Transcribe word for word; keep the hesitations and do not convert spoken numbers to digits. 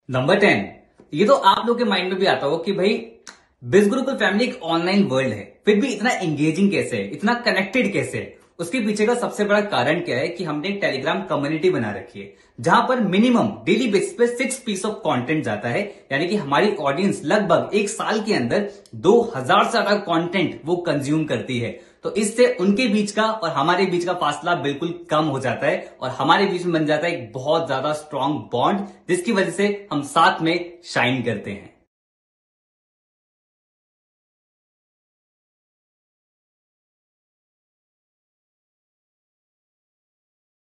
Number ten, ये तो आप लोग के माइंड में भी आता होगा कि भाई बिज गुरुकुल फैमिली एक ऑनलाइन वर्ल्ड है, फिर भी इतना एंगेजिंग कैसे है, इतना कनेक्टेड कैसे है। उसके पीछे का सबसे बड़ा कारण क्या है कि हमने एक टेलीग्राम कम्युनिटी बना रखी है जहां पर मिनिमम डेली बेसिस पे सिक्स पीस ऑफ कंटेंट जाता है। यानी कि हमारी ऑडियंस लगभग एक साल के अंदर दो हजार से ज्यादा कंटेंट वो कंज्यूम करती है। तो इससे उनके बीच का और हमारे बीच का फासला बिल्कुल कम हो जाता है और हमारे बीच में बन जाता है एक बहुत ज्यादा स्ट्रांग बॉन्ड, जिसकी वजह से हम साथ में शाइन करते हैं।